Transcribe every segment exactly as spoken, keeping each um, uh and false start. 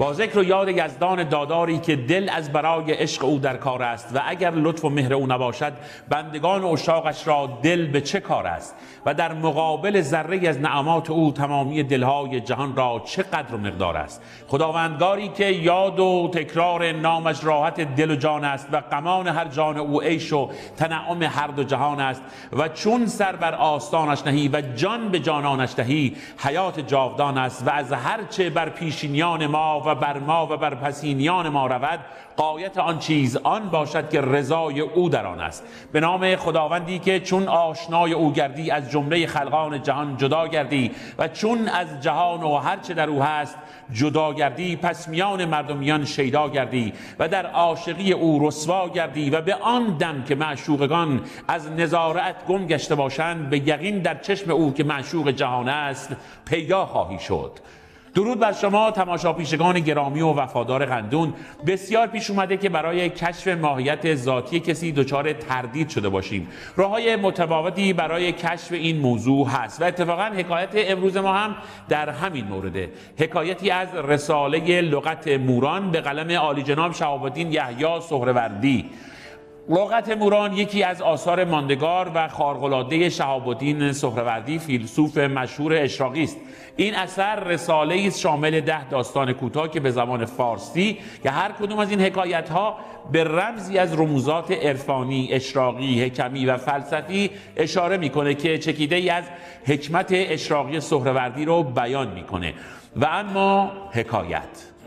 با ذکر و یاد یزدان داداری که دل از برای عشق او در کار است و اگر لطف و مهر او نباشد بندگان و اشتاقش را دل به چه کار است و در مقابل ذره از نعمات او تمامی دلهای جهان را چه قدر و مقدار است. خداوندگاری که یاد و تکرار نامش راحت دل و جان است و غمان هر جان او عیش و تنعم هر دو جهان است و چون سر بر آستانش نهی و جان به جانانش دهی حیات جاودان است و از هر چه بر پیشینیان ما و بر ما و بر پسینیان ما رود غایت آن چیز آن باشد که رضای او در آن است. به نام خداوندی که چون آشنای او گردی از جمله خلقان جهان جدا گردی و چون از جهان و هر چه در او هست جدا گردی پس میان مردمیان شیدا گردی و در عاشقی او رسوا گردی و به آن دم که معشوقگان از نظارت گم گشته باشند به یقین در چشم او که معشوق جهان است پیدا خواهی شد. درود بر شما تماشاپیشگان گرامی و وفادار قندون. بسیار پیش اومده که برای کشف ماهیت ذاتی کسی دچار تردید شده باشیم. راه‌های متفاوتی برای کشف این موضوع هست و اتفاقا حکایت امروز ما هم در همین مورده. حکایتی از رساله لغت موران به قلم عالی جناب شهاب الدین یحیی سهروردی. لغت موران یکی از آثار ماندگار و خارق‌العاده شهاب الدین سهروردی فیلسوف مشهور اشراقی است. این اثر رساله است شامل ده داستان کوتاه که به زبان فارسی که هر کدوم از این حکایت ها به رمزی از رموزات عرفانی، اشراقی، حکمی و فلسفی اشاره میکنه که چکیده ای از حکمت اشراقی سهروردی رو بیان میکنه. و اما حکایت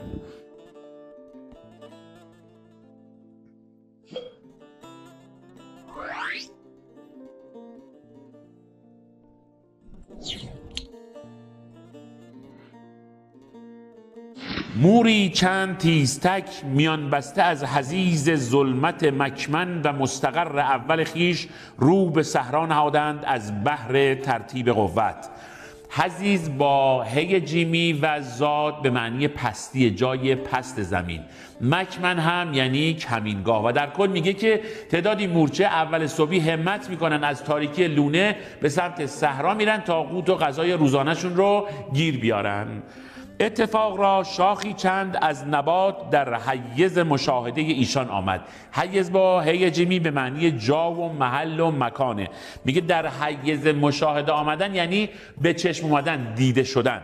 موری چند تیزتک میان بسته از حضیض ظلمت مکمن و مستقر اول خیش رو به صحرا نهادند از بحر ترتیب قوت. حضیض با هی جیمی و زاد به معنی پستی، جای پست زمین. مکمن هم یعنی کمینگاه و در کل میگه که تعدادی مورچه اول صبحی همت میکنن از تاریکی لونه به سمت صحرا میرن تا قوت و غذای روزانهشون رو گیر بیارن. اتفاق را شاخی چند از نبات در حیز مشاهده ایشان آمد. حیز با هی جیمی به معنی جا و محل و مکانه. میگه در حیز مشاهده آمدن یعنی به چشم اومدن، دیده شدن.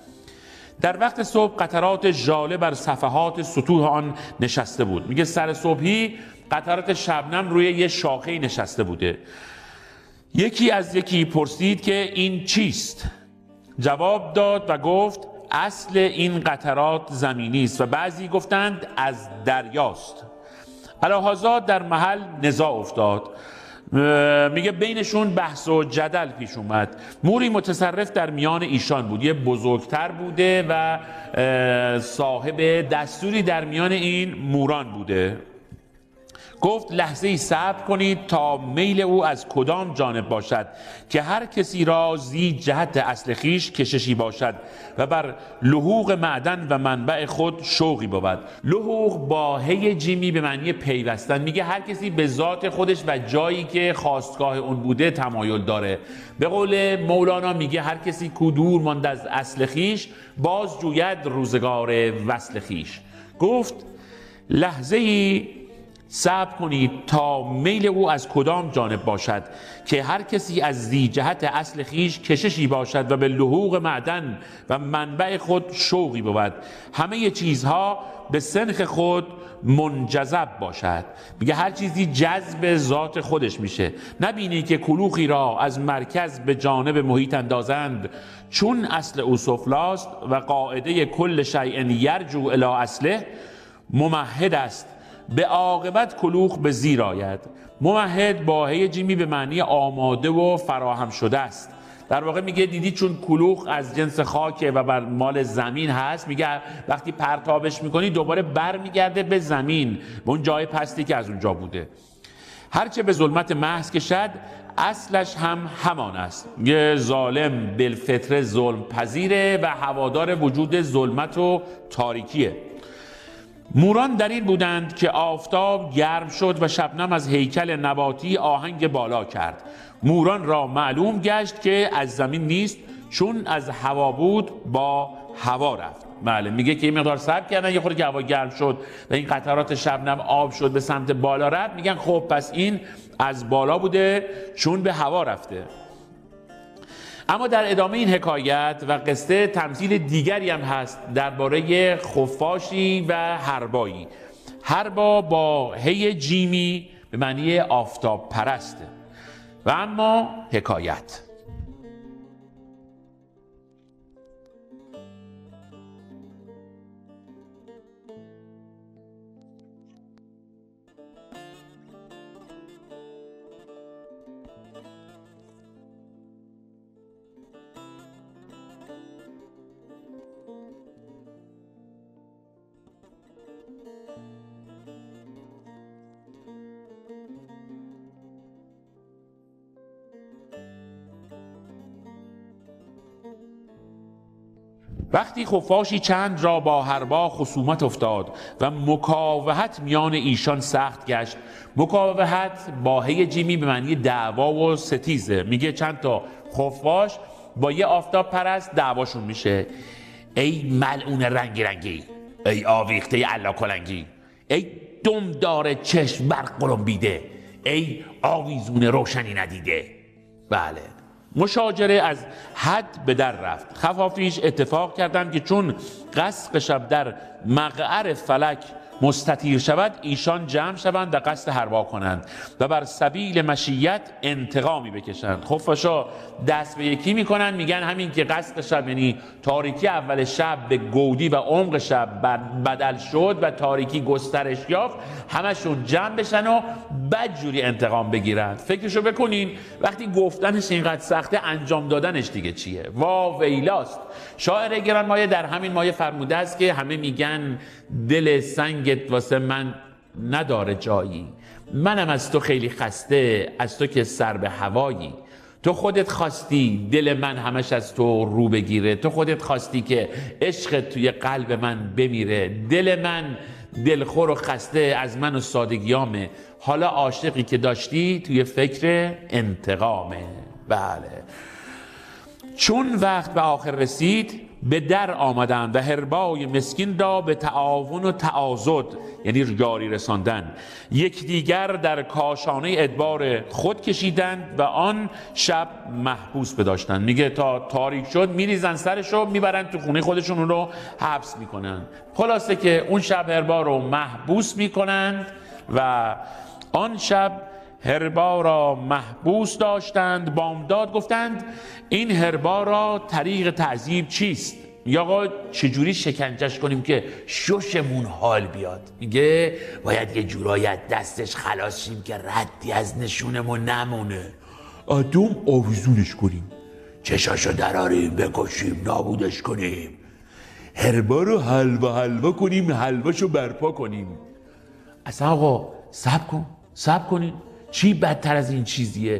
در وقت صبح قطرات ژاله بر صفحات سطوح آن نشسته بود. میگه سر صبحی قطرات شبنم روی یه شاخه نشسته بوده. یکی از یکی پرسید که این چیست؟ جواب داد و گفت اصل این قطرات زمینی است و بعضی گفتند از دریاست. الهازا در محل نزاع افتاد. میگه بینشون بحث و جدل پیش اومد. موری متصرف در میان ایشان بود، یه بزرگتر بوده و صاحب دستوری در میان این موران بوده. گفت لحظه ای صبر کنید تا میل او از کدام جانب باشد که هر کسی را زی جهت اصل خیش کششی باشد و بر لحوق معدن و منبع خود شوقی بود. لحوق با هی جیمی به معنی پیوستن. میگه هر کسی به ذات خودش و جایی که خواستگاه اون بوده تمایل داره. به قول مولانا میگه هر کسی کو دور ماند از اصل خیش باز جوید روزگار وصل خیش. گفت لحظه ای صبر کنید تا میل او از کدام جانب باشد که هر کسی از زی جهت اصل خیش کششی باشد و به لحوق معدن و منبع خود شوقی بود. همه چیزها به سنخ خود منجذب باشد. میگه هر چیزی جذب ذات خودش میشه. نبینی که کلوخی را از مرکز به جانب محیط اندازند چون اصل او سفلاست و قاعده کل شیء یرجو الی اصله ممهد است به عاقبت کلوخ به زیر آید. ممهد با هی جیمی به معنی آماده و فراهم شده است. در واقع میگه دیدی چون کلوخ از جنس خاکه و بر مال زمین هست، میگه وقتی پرتابش میکنی دوباره بر میگرده به زمین، به اون جای پستی که از اونجا بوده. هرچه به ظلمت محض کشد اصلش هم همان است. یه ظالم بالفطره ظلم پذیره و هوادار وجود ظلمت و تاریکیه. موران در این بودند که آفتاب گرم شد و شبنم از هیکل نباتی آهنگ بالا کرد. موران را معلوم گشت که از زمین نیست، چون از هوا بود با هوا رفت. بله، میگه که این مقدار صبر کردن، یه خورده هوا گرم شد و این قطرات شبنم آب شد به سمت بالا رفت، میگن خب پس این از بالا بوده چون به هوا رفته. اما در ادامه این حکایت و قصه تمثیل دیگری هم هست درباره خفاشی و هربایی. هربا با هی جیمی به معنی آفتاب پرسته. و اما حکایت. وقتی خفاشی چند را با هربا خصومت افتاد و مکاوحت میان ایشان سخت گشت. مکاوحت با هی جیمی به معنی دعوا و ستیزه. میگه چند تا خفاش با یه آفتاب پرست دعواشون میشه. ای ملعون رنگی رنگی، ای آویخته علا کلنگی، ای دمدار چشم برقلمبیده، ای آویزون روشنی ندیده. بله، مشاجره از حد به در رفت. خفافیش اتفاق کردند که چون قسق شب در مقعر فلک مستطیر شود، ایشان جمع شوند و قصد هربا کنند و بر سبیل مشیت انتقامی بکشند. خفاشا دست به یکی میکنن، میگن همین که قسق شب یعنی تاریکی اول شب به گودی و عمق شب بدل شد و تاریکی گسترش یافت، همشون جمع بشن و بدجوری انتقام بگیرند. فکرشو بکنین وقتی گفتنش اینقدر سخته، انجام دادنش دیگه چیه؟ وا ویلاست. شاعر گرانمایه در همین مایه فرموده است که همه میگن دل سنگت واسه من نداره جایی، منم از تو خیلی خسته، از تو که سر به هوایی. تو خودت خواستی دل من همش از تو رو بگیره، تو خودت خواستی که عشقت توی قلب من بمیره. دل من دلخور و خسته از من و سادگیامه، حالا عاشقی که داشتی توی فکر انتقامه. بله، چون وقت به آخر رسید به در آمدند و هربای مسکین را به تعاون و تعاضد یعنی یاری رساندن یکدیگر در کاشانه ادبار خود کشیدند و آن شب محبوس بداشتند. میگه تا تاریک شد میریزن سرشو میبرن تو خونه خودشون، اون رو حبس میکنن. خلاصه که اون شب هربا رو محبوس میکنند و آن شب هربا را محبوس داشتند. بامداد گفتند این هربا را طریق تعذیب چیست؟ یا آقا چجوری شکنجش کنیم که ششمون حال بیاد؟ میگه باید یه جورایی از دستش خلاص شیم که ردی از نشونمون نمونه. آدم آویزونش کنیم، چشاشو دراریم، بکشیم، نابودش کنیم، هربا رو حلوا حلوا کنیم، حلواشو برپا کنیم. اصلا آقا صبر کن، صبر کنین. چی بدتر از این چیزیه؟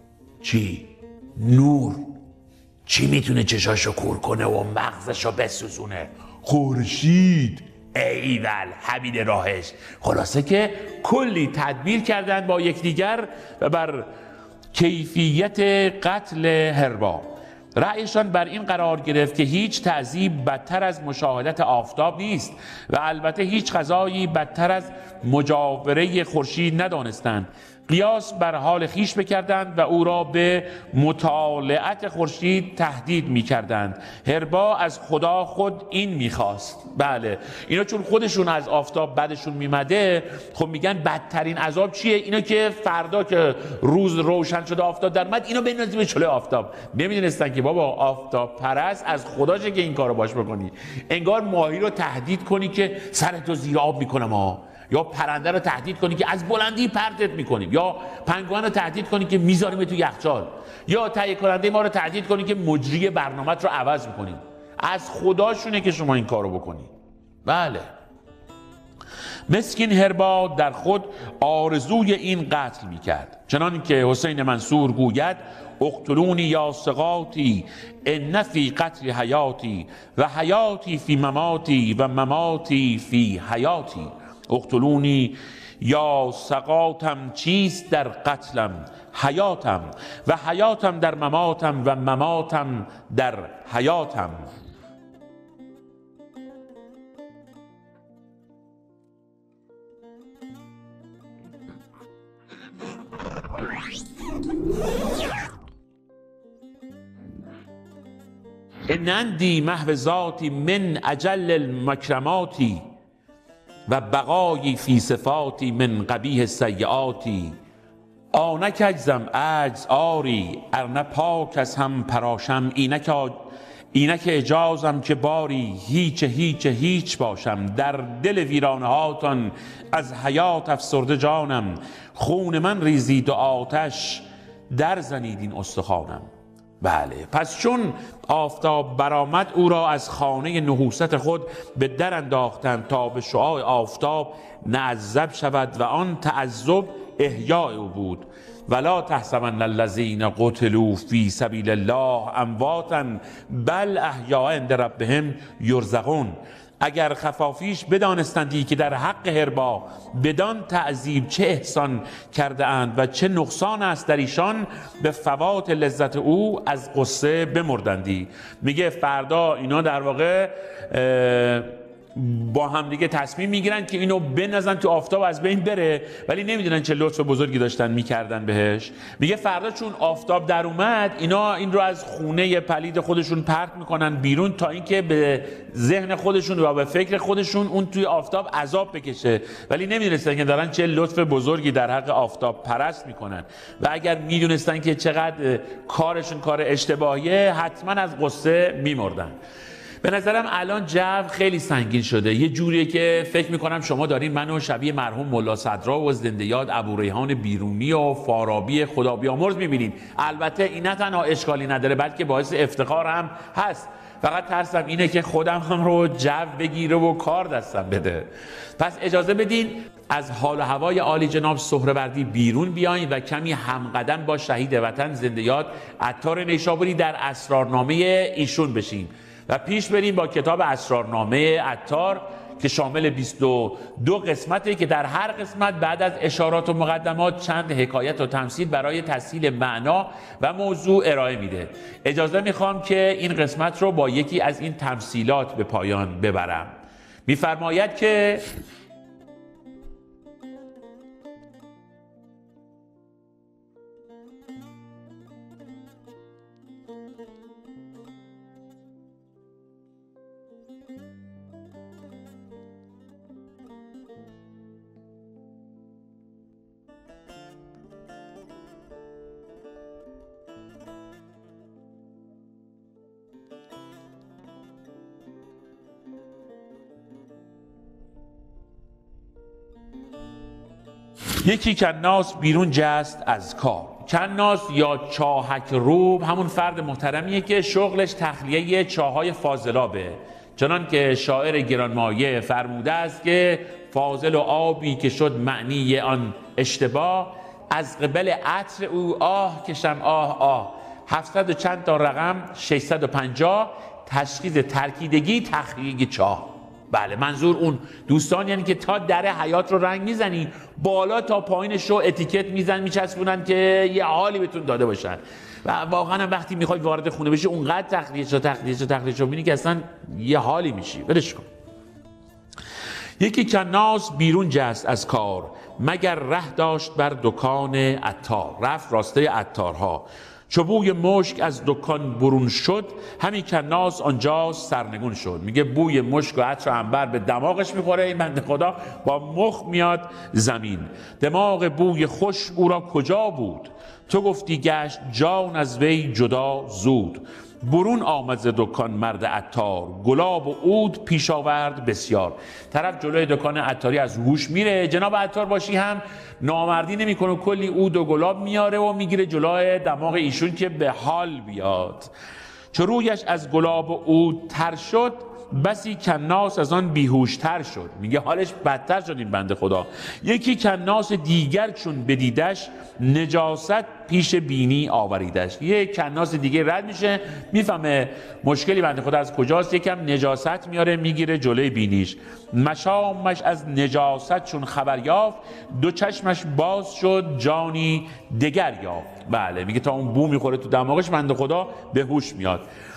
چی؟ نور. چی میتونه چشاشو کور کنه و مغزشو بسوزونه؟ خورشید. ایول، همین راهش. خلاصه که کلی تدبیر کردن با یکدیگر و بر کیفیت قتل هربا. رأیشان بر این قرار گرفت که هیچ تعذیب بدتر از مشاهدت آفتاب نیست و البته هیچ غذایی بدتر از مجاوره خورشید ندانستند. قیاس بر حال خیش بکردند و او را به مطالعت خورشید تهدید می‌کردند. هربا از خدا خود این می‌خواست. بله، اینا چون خودشون از آفتاب بدشون میمده، خب میگن بدترین عذاب چیه؟ اینا که فردا که روز روشن شده آفتاب در اومد، اینا بندازیم به چلوی آفتاب. نمیدونستن که بابا آفتاب پرست از خداشه که این کارو باش بکنی. انگار ماهی رو تهدید کنی که سرتو زیر آب میکنم ها، یا پرنده رو تهدید کنی که از بلندی پرتت میکنیم، یا پنگوئن رو تهدید کنی که میذاریم تو یخچال، یا تهیه کننده ما رو تهدید کنی که مجری برنامه‌ت رو عوض میکنیم. از خداشونه که شما این کارو بکنی. بله، مسکین هربا در خود آرزوی این قتل میکرد، چنان که حسین منصور گوید اقتلونی یا سقاطی ان فی قتل حیاتی و حیاتی فی مماتی و مماتی فی حیاتی. اقتلونی یا سقاطم چیست در قتلم، حیاتم و حیاتم در مماتم و مماتم در حیاتم. نندی محو ذاتی من اجل المکرماتی و بقایی فی صفاتی من قبیح السیئاتی. آنک اجزم عجز آری ارنه پاک از هم پراشم. اینک اینک اجازم که باری هیچ هیچ هیچ باشم. در دل ویرانه هاتان از حیات افسرده جانم. خون من ریزید و آتش در زنید این استخوانم. بله، پس چون آفتاب برآمد او را از خانه نحوست خود به در انداختند تا به شعاع آفتاب معذب شود و آن تعذب احیاء او بود. ولا تحسبن الذین قتلوا فی سبیل الله امواتا بل احیاء عند ربهم یرزقون. اگر خفافیش بدانستندی که در حق حربا بدان تعذیب چه احسان کرده اند و چه نقصان است در ایشان، به فوات لذت او از غصه بمردندی. میگه فردا اینا در واقع با هم دیگه تصمیم میگیرن که اینو بنزن تو آفتاب از بین بره، ولی نمیدونن چه لطف بزرگی داشتن میکردن بهش. میگه فردا چون آفتاب در اومد اینا این رو از خونه پلید خودشون پرت میکنن بیرون تا اینکه به ذهن خودشون و به فکر خودشون اون توی آفتاب عذاب بکشه، ولی نمیدونستن که دارن چه لطف بزرگی در حق آفتاب پرست میکنن. و اگر میدونستن که چقدر کارشون کار اشتباهیه حتما از غصه میمردن. به نظرم الان جو خیلی سنگین شده، یه جوریه که فکر میکنم شما دارین منو شبیه مرحوم ملا صدرا و زنده یاد ابوریحان بیرونی و فارابی خدا بیامرز میبینین. البته این نه تنها اشکالی نداره بلکه باعث افتخار هم هست، فقط ترسم اینه که خودم هم رو جو بگیره و کار دستم بده. پس اجازه بدین از حال و هوای عالی جناب سهروردی بیرون بیاین و کمی همقدم با شهید وطن زنده یاد عطار نیشابوری در اسرارنامه ایشون بشیم و پیش بریم با کتاب اسرارنامه عطار که شامل بیست و دو قسمته که در هر قسمت بعد از اشارات و مقدمات چند حکایت و تمثیل برای تسهیل معنا و موضوع ارائه میده. اجازه میخوام که این قسمت رو با یکی از این تمثیلات به پایان ببرم. میفرماید که یکی کناس بیرون جست از کار. کناس یا چاهک روب همون فرد محترمیه که شغلش تخلیه چاهای فاضلابه، چنان که شاعر گرانمایه فرموده است که فاضل و آبی که شد معنی آن اشتباه، از قبل عطر او آه کشم آه آه. هفتصد و چند تا رقم ششصد و پنجاه تشخیص ترکیدگی تخلیه چاه. بله، منظور اون دوستان یعنی که تا در حیات رو رنگ میزنی بالا تا پایینش رو اتیکت میزن میچسبونن که یه حالی بهتون داده باشن و واقعا وقتی میخوای وارد خونه بشی اونقدر تخلیه شو تخلیه شو تخلیه شو ببینی که اصلا یه حالی میشی. ولش کن. یکی کناس بیرون جست از کار، مگر ره داشت بر دکان عطار. رفت راسته عطارها. چو بوی مشک از دکان برون شد، همین کناس آنجا سرنگون شد. میگه بوی مشک و عطر عنبر به دماغش میخوره، این بنده خدا با مخ میاد زمین. دماغ بوی خوش او را کجا بود؟ تو گفتی گشت جان از وی جدا زود. برون آمد ز دکان مرد عطار، گلاب و عود پیش آورد بسیار. طرف جلوی دکان عطاری از هوش میره، جناب عطار باشی هم نامردی نمیکنه، کلی عود و گلاب میاره و میگیره جلوی دماغ ایشون که به حال بیاد. چو رویش از گلاب و عود تر شد، بسی کناس از آن بیهوشتر شد. میگه حالش بدتر شد این بنده خدا. یکی کناس دیگر چون بدیدش، نجاست پیش بینی آوریدش. یه کناس دیگه رد میشه، میفهمه مشکلی بنده خدا از کجاست، یکم نجاست میاره میگیره جلوی بینیش. مشامش از نجاست چون خبر یافت، دو چشمش باز شد جانی دگر یافت. بله، میگه تا اون بو میخوره تو دماغش بنده خدا به هوش میاد.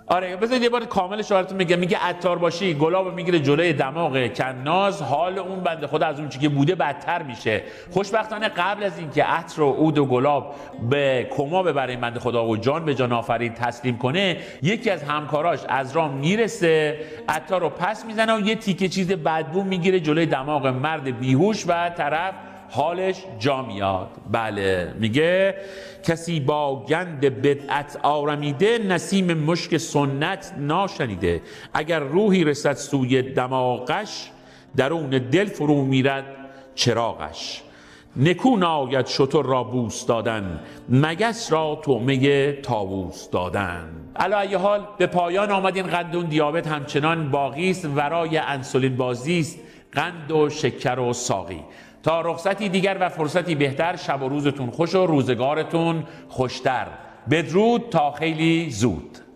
آره بذارید یه بار کاملش براتون میگم. میگه عطار باشی گلاب میگیره جلوی دماغ کناز، حال اون بنده خدا از اون چیزی که بوده بدتر میشه. خوشبختانه قبل از اینکه عطر و عود و گلاب به کما ببره این بنده خدا و جان به جان آفرین تسلیم کنه، یکی از همکاراش از راه میرسه، عطار رو پس میزنه و یه تیکه چیز بدبو میگیره جلوی دماغ مرد بیهوش و طرف حالش جا میاد. بله میگه کسی با گند بدعت آرمیده، نسیم مشک سنت ناشنیده. اگر روحی رسد سوی دماغش، درون دل فرو میرد چراغش. نکو ناید شتر را بوس دادن، مگس را طعمه طاووس دادن. علی ای حال به پایان آمد این قندون دیابت همچنان باقی است، ورای انسولین بازی است قند و شکر و ساقی. تا رخصتی دیگر و فرصتی بهتر، شب و روزتون خوش و روزگارتون خوشتر. بدرود تا خیلی زود.